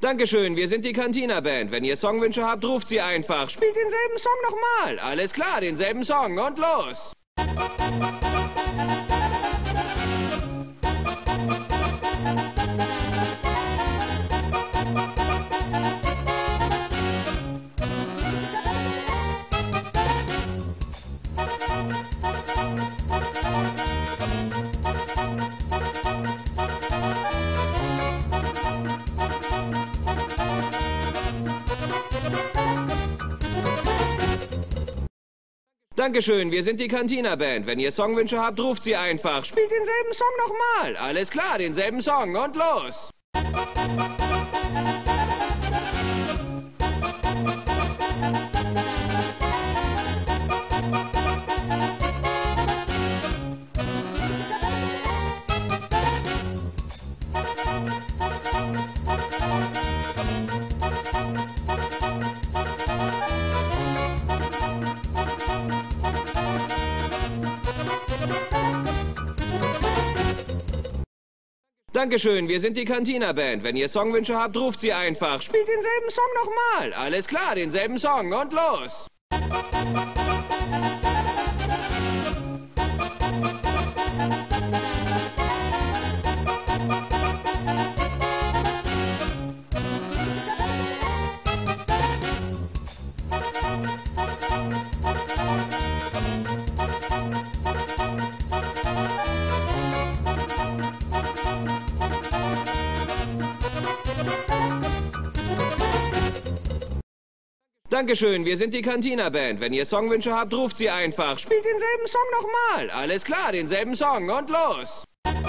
Dankeschön, wir sind die Cantina Band. Wenn ihr Songwünsche habt, ruft sie einfach. Spielt denselben Song nochmal. Alles klar, denselben Song und los. Dankeschön, wir sind die Cantina Band. Wenn ihr Songwünsche habt, ruft sie einfach. Spielt denselben Song nochmal. Alles klar, denselben Song und los. Dankeschön, wir sind die Cantina Band. Wenn ihr Songwünsche habt, ruft sie einfach. Spielt denselben Song nochmal. Alles klar, denselben Song und los. Dankeschön, wir sind die Cantina Band. Wenn ihr Songwünsche habt, ruft sie einfach. Spielt denselben Song nochmal. Alles klar, denselben Song und los.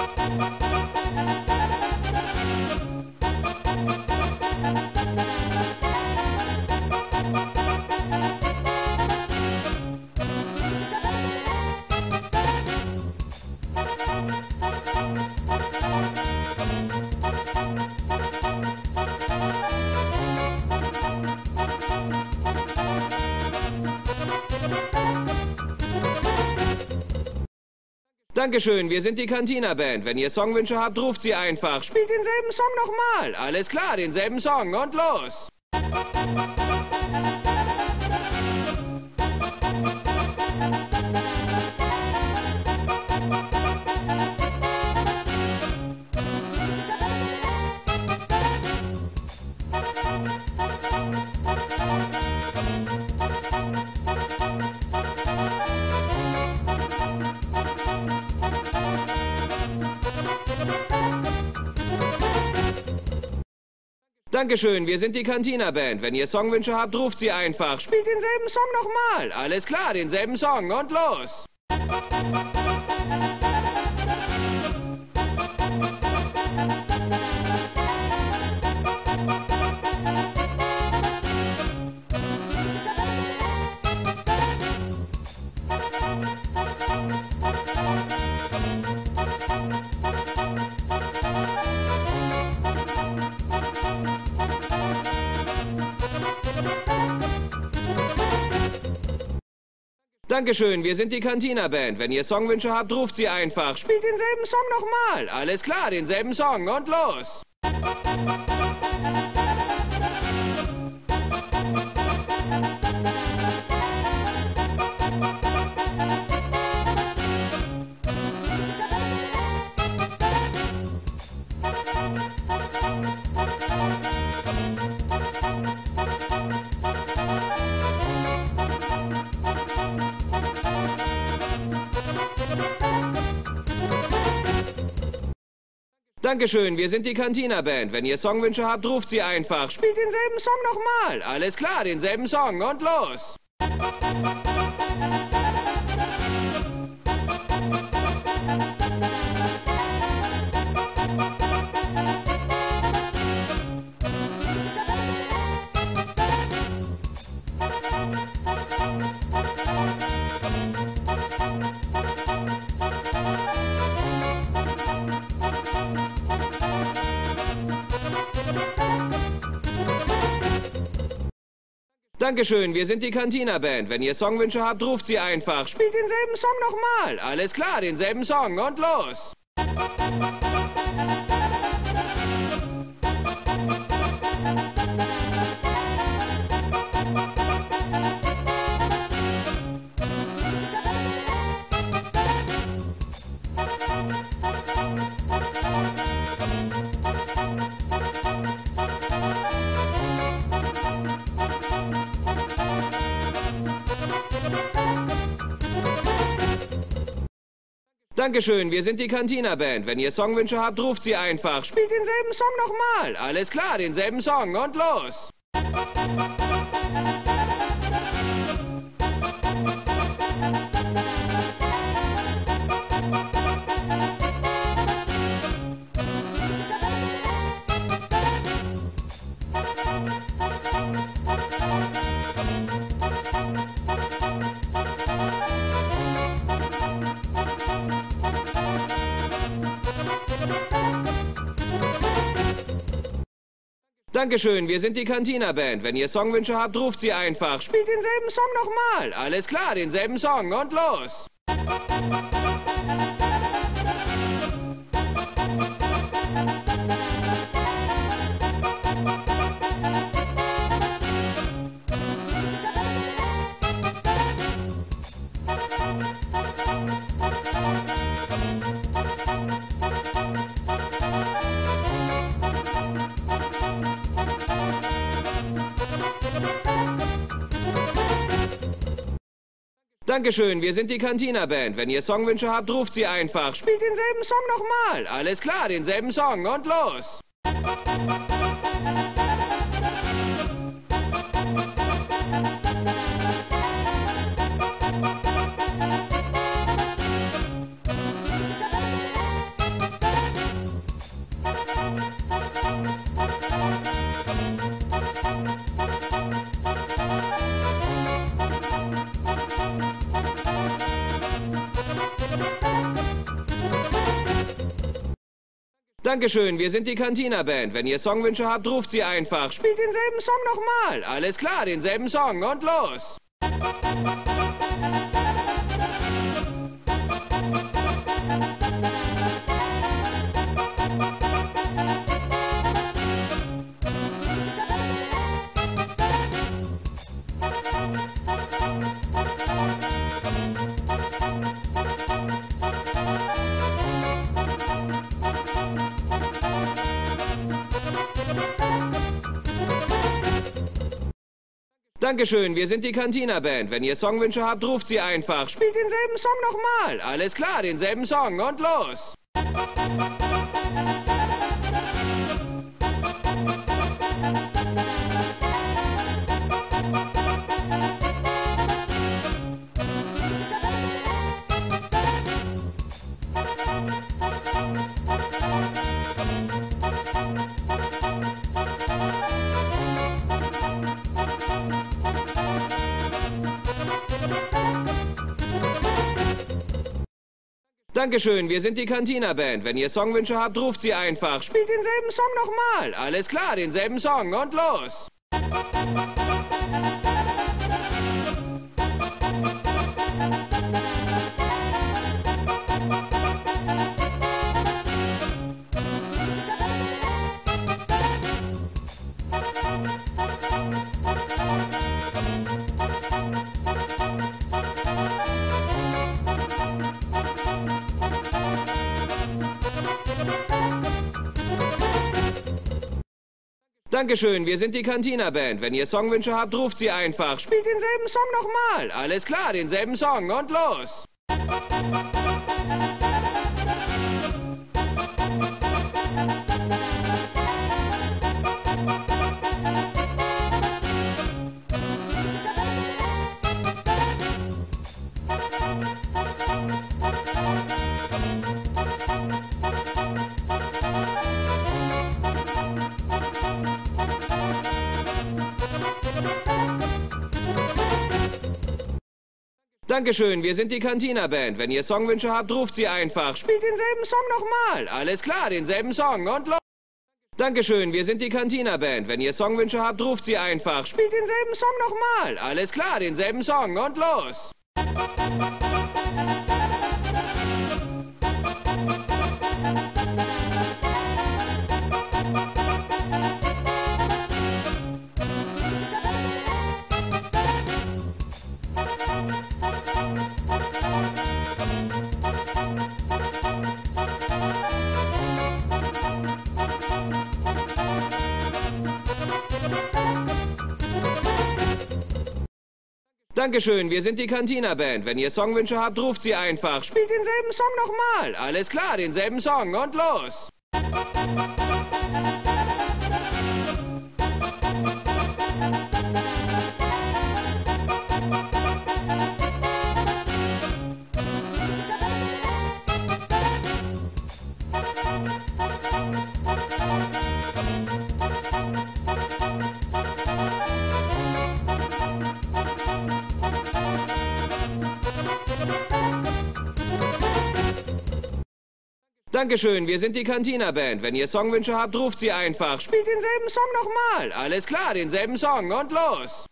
Dankeschön, wir sind die Cantina Band. Wenn ihr Songwünsche habt, ruft sie einfach. Spielt denselben Song nochmal. Alles klar, denselben Song und los. Dankeschön, wir sind die Cantina Band. Wenn ihr Songwünsche habt, ruft sie einfach. Spielt denselben Song nochmal. Alles klar, denselben Song und los. Dankeschön, wir sind die Cantina Band. Wenn ihr Songwünsche habt, ruft sie einfach. Spielt denselben Song nochmal. Alles klar, denselben Song und los. Dankeschön, wir sind die Cantina Band. Wenn ihr Songwünsche habt, ruft sie einfach. Spielt denselben Song nochmal. Alles klar, denselben Song und los. Dankeschön, wir sind die Cantina Band. Wenn ihr Songwünsche habt, ruft sie einfach. Spielt denselben Song nochmal. Alles klar, denselben Song und los. Dankeschön, wir sind die Cantina Band. Wenn ihr Songwünsche habt, ruft sie einfach. Spielt denselben Song nochmal. Alles klar, denselben Song und los. Dankeschön, wir sind die Cantina Band. Wenn ihr Songwünsche habt, ruft sie einfach. Spielt denselben Song nochmal. Alles klar, denselben Song und los. Dankeschön, wir sind die Cantina Band. Wenn ihr Songwünsche habt, ruft sie einfach. Spielt denselben Song nochmal. Alles klar, denselben Song und los. Dankeschön, wir sind die Cantina Band. Wenn ihr Songwünsche habt, ruft sie einfach. Spielt denselben Song nochmal. Alles klar, denselben Song und los. Dankeschön, wir sind die Cantina Band. Wenn ihr Songwünsche habt, ruft sie einfach. Spielt denselben Song nochmal. Alles klar, denselben Song und los. Dankeschön, wir sind die Cantina Band. Wenn ihr Songwünsche habt, ruft sie einfach. Spielt denselben Song nochmal. Alles klar, denselben Song und los. Dankeschön, wir sind die Cantina Band. Wenn ihr Songwünsche habt, ruft sie einfach. Spielt denselben Song nochmal. Alles klar, denselben Song und los. Dankeschön, wir sind die Cantina Band. Wenn ihr Songwünsche habt, ruft sie einfach. Spielt denselben Song nochmal. Alles klar, denselben Song und los. Dankeschön, wir sind die Cantina Band. Wenn ihr Songwünsche habt, ruft sie einfach. Spielt denselben Song nochmal. Alles klar, denselben Song und los. Dankeschön, wir sind die Cantina Band. Wenn ihr Songwünsche habt, ruft sie einfach. Spielt denselben Song nochmal. Alles klar, denselben Song und los. Dankeschön, wir sind die Cantina Band. Wenn ihr Songwünsche habt, ruft sie einfach. Spielt denselben Song nochmal. Alles klar, denselben Song und los.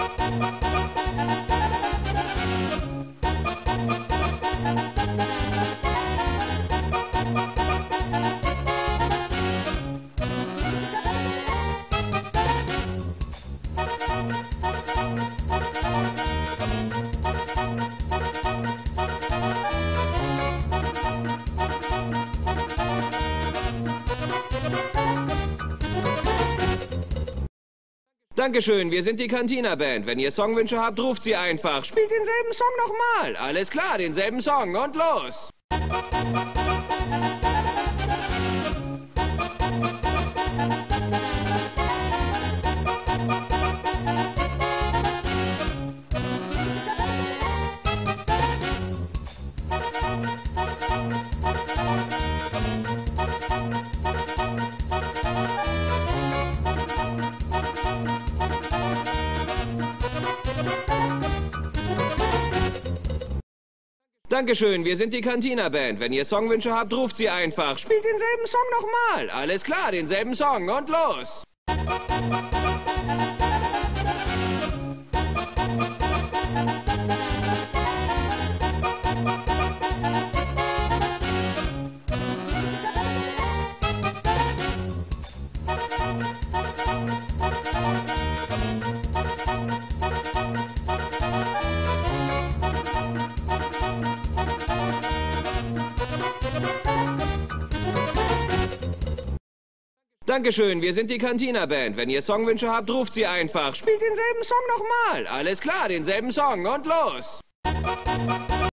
Dankeschön, wir sind die Cantina Band. Wenn ihr Songwünsche habt, ruft sie einfach. Spielt denselben Song nochmal. Alles klar, denselben Song und los. Dankeschön, wir sind die Cantina Band. Wenn ihr Songwünsche habt, ruft sie einfach. Spielt denselben Song nochmal. Alles klar, denselben Song und los. Dankeschön, wir sind die Cantina Band. Wenn ihr Songwünsche habt, ruft sie einfach. Spielt denselben Song nochmal. Alles klar, denselben Song und los.